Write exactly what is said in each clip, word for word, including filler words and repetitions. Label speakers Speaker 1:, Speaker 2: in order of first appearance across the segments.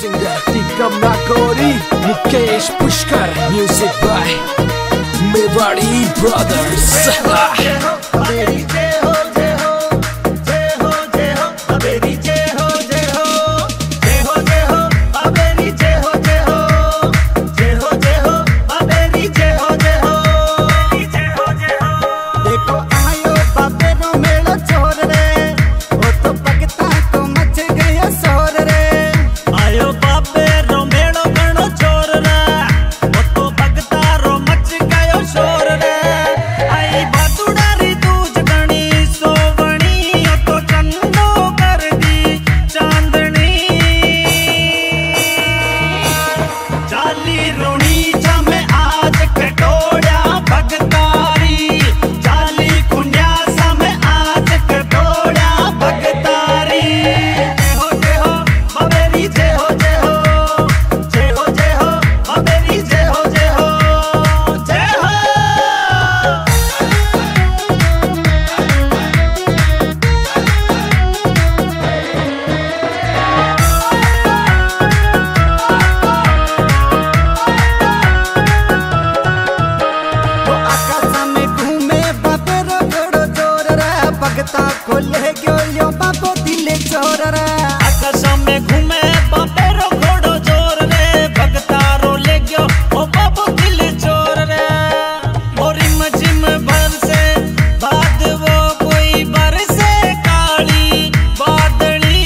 Speaker 1: singer Tikam Nagori, Mukesh Pushkar, music by Mewari Brothers.
Speaker 2: खोले क्यों यो बाबो दिले चोर रे
Speaker 3: आकाश में घूमे बाबे रो घोड़ो जोर रे भगता रो ले गयो ओ बाबो दिले चोर रे मोरी मजिम भर से बाद वो कोई बरसे काली बादली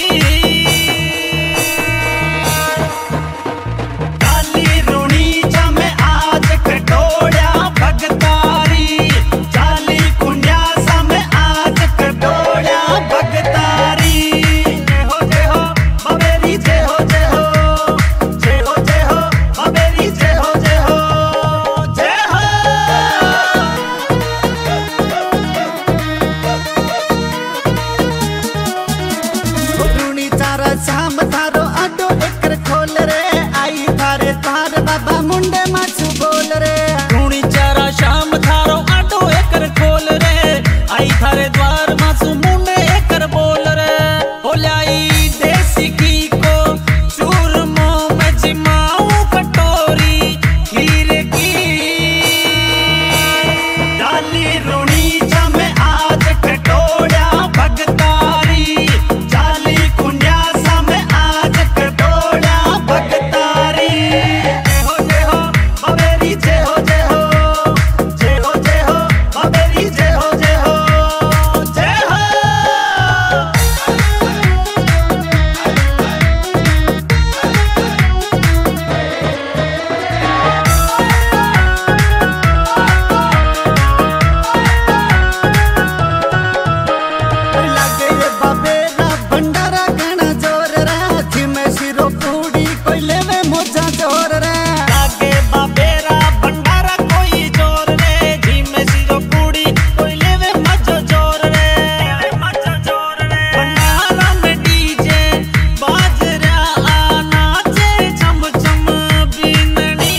Speaker 3: काली रूणी जमे आज कटोड़ा भगतारी चाली कुंडिया समय आज कटोड़ा भगतारी जय हो जय हो बाबेरी जय हो जय हो जय हो जय हो बाबेरी जय हो जय हो जय हो
Speaker 2: रूणी चारा शाम थारो आडो एकर खोल रे आई थारे तार बाबा मुंडे माछू बोल रे
Speaker 3: रूणी चारा शाम थारो आडो एकर खोल रे आई थारे द्वार मासू मुंडे एकर बोल रे बोलाई देसी घी को चूरमो में जिमाऊ कटोरी खीर की डाली रूणी जमे आज कटोड़ा भगतारी चाली कुंडिया समय आज कटोड़ा भगतारी जय हो जय हो बाबेरी जय हो जय हो जय हो जय हो बाबेरी जय हो जय हो जय हो
Speaker 2: लागे ये बाबेरा भंडारा गणा जोर रे थी में सिरो पूड़ी कोई लेवे मोजा जोर रे
Speaker 3: लागे बाबेरा भंडारा कोई जोर रे जी में सिरो पूड़ी कोई लेवे मजो जोर रे मजो जोर रे भंडारा में डीजे बाजरा नाचे छम छम बीननी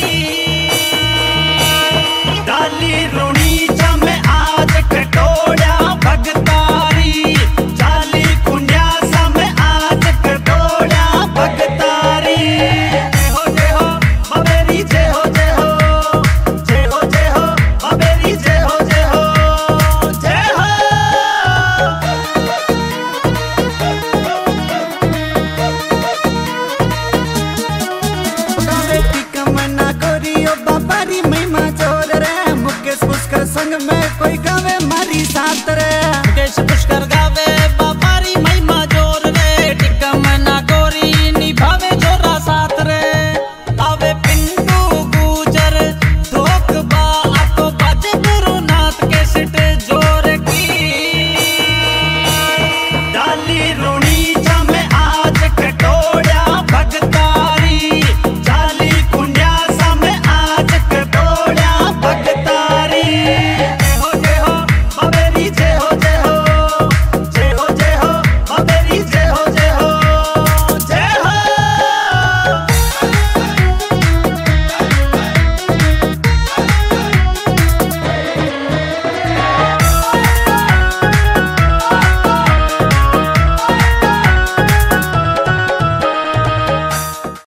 Speaker 3: डाली रूणी जमे आज कटोड़ा भगतारी चाली कुंडिया समय आज कटोड़ा भगतारी जय हो जय हो बाबेरी जय हो जय हो जय हो जय हो बाबेरी जय हो जय हो जय हो
Speaker 2: गावे टिकम नागोरी ओ बाबारी महिमा जोर रे मुकेश पुष्कर संग में कोई गावे मारी साथ रे